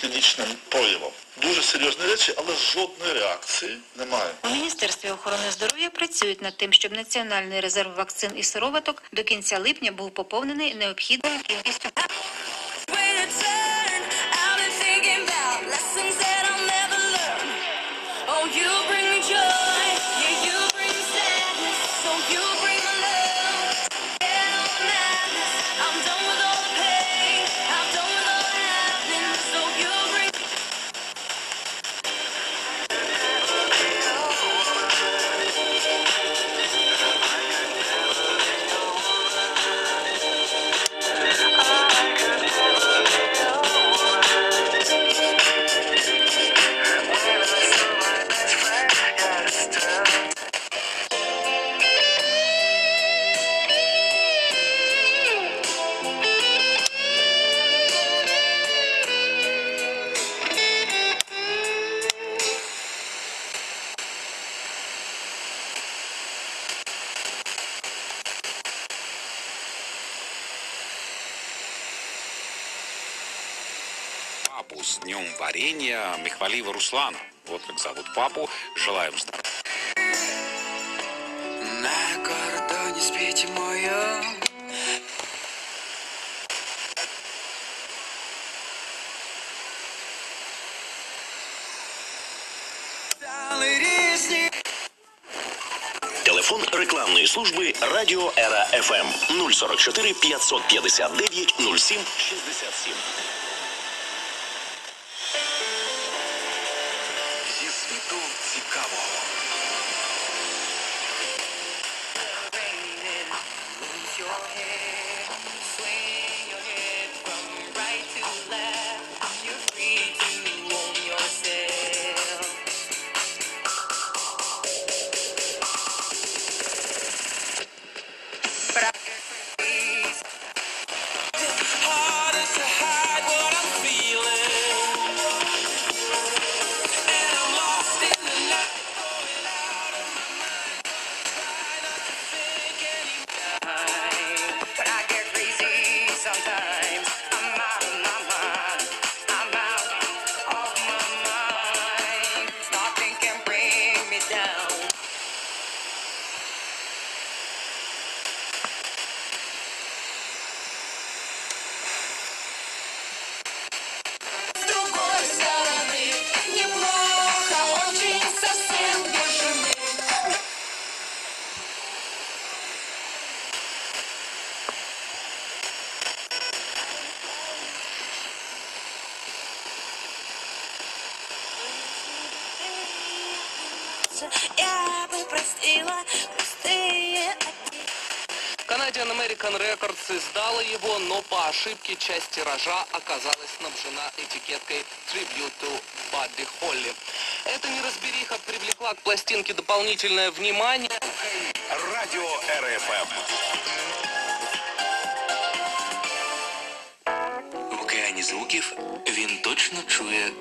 клінічним проявам. Дуже серйозні речі, але жодної реакції немає. У Міністерстві охорони здоров'я працюють над тим, щоб національний резерв вакцин і сироваток до кінця липня був поповнений необхідною кількістю. Папу с днем варенья Михвалива Руслана. Вот как зовут папу. Желаем здоровья. На кордоне спите моё. Телефон рекламної служби Радіо Ера ФМ 044 559 07 67. Зі світу цікавого. Я бы простила пустые. Canadian American Records издала его, но по ошибке часть тиража оказалась снабжена этикеткой Tribute to Buddy Holly. Эта неразбериха привлекла к пластинке дополнительное внимание. Радіо РФМ. В океані звуків він точно чує.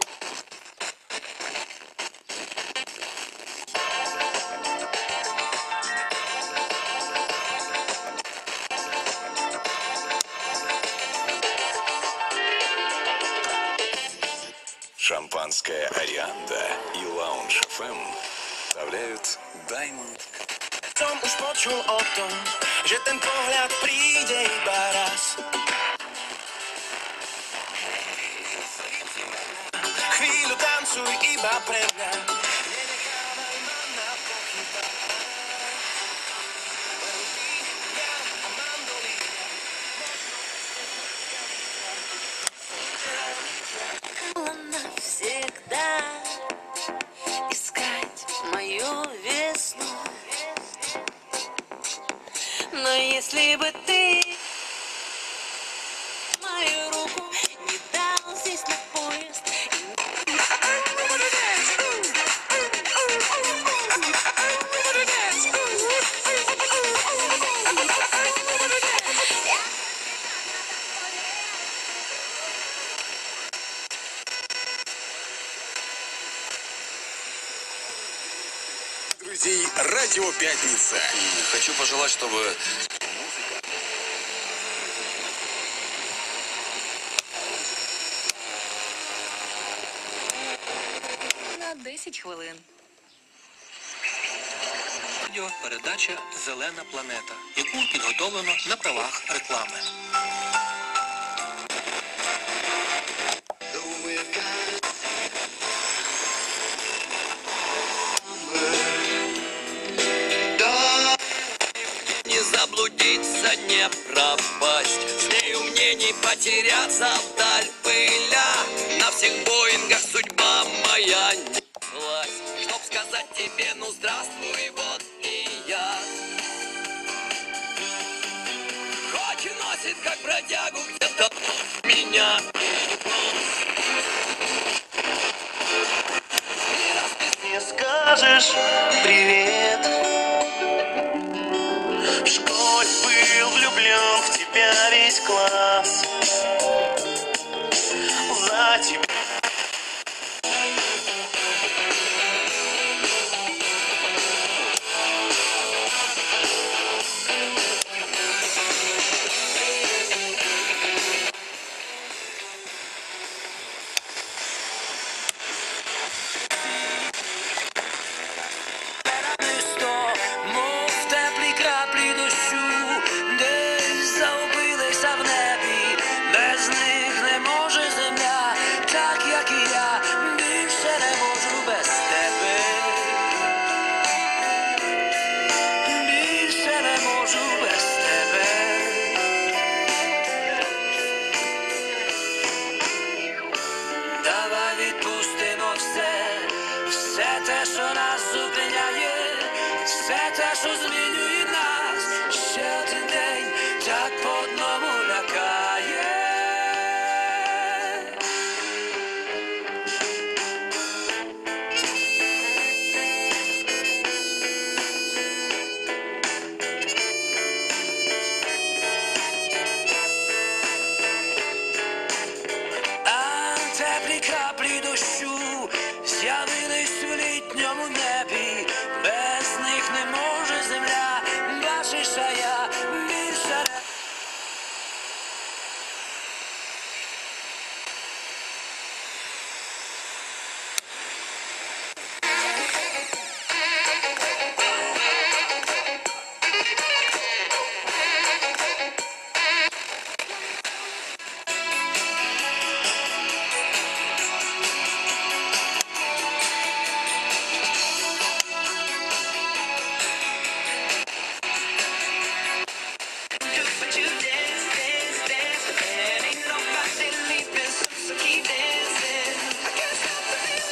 Шампанское «Арианда» и «Лаунж ФМ» вставляют «Даймонд». Som už počul o tom, že ten pohľad príde iba raz. Chvíľu tancuj iba pre mňa. Nenechávaj ma na pochybách. Len ty, ja a mandolína. Навсегда искать мою весну. Но если бы ты мою руку не дал здесь на поезд. Друзей «Радио Пятница». Хочу пожелать, чтобы 10 хвилин. Радіопередача «Зелена планета», яку підготовлено на правах реклами. Не заблудиться, не пропасть, с нею мне не потеряться вдаль пыля. На всех Боингах судьба моя неслась, чтоб сказать тебе, ну здравствуй, вот и я. Хоть и носит, как бродягу, где-то меня. И раз ты не скажешь привет, в школе был влюблен в тебя весь класс. За тебя мов теплі краплі дощу, десь загубилися в небі, без них не може земля, так як і я, більше не можу без тебе. Більше не можу без тебе. Давай відпустимо все те, що нас зупиняє, все те, що змінює нас, ще один день так по одному лякає. А теплі краплі дощу з'явились у літньому небі, без них не може земля, бачиш, а я більше не... But you dance, dance, dance, and ain't nobody leaving, so keep dancing. I can't stop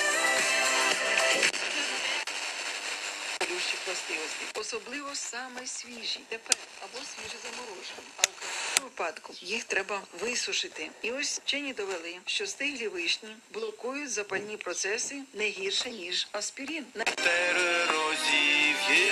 Душі властивості, особливо саме свіжі, тепер або свіжозаморожені. А в крайньому випадку їх треба висушити. І ось вчені довели, що стиглі вишні блокують запальні процеси не гірше, ніж аспірин. розів'є,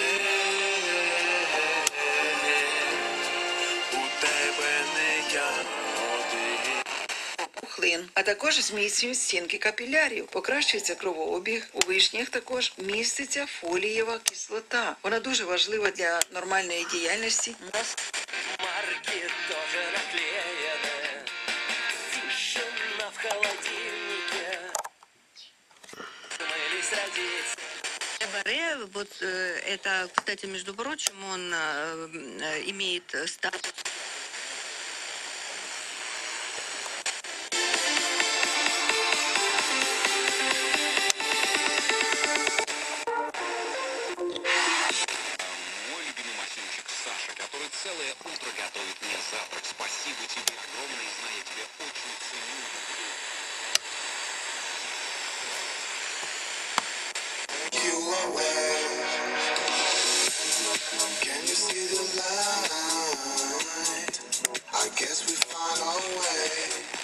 у тебе не я один. Пухлин, а також зміцнюють стінки капілярів, покращується кровообіг. У вишнях також міститься фолієва кислота. Вона дуже важлива для нормальної діяльності. Марки тоже наклеены, тишина в холодильнике. Думались родиться. Баре, вот это, кстати, между прочим, он имеет статус. Мой любимый масюнчик Саша, который целое утро готовит мне завтрак. Спасибо тебе огромное, знаю, я тебя очень ценю. You are where? Can you see the light? I guess we find our way.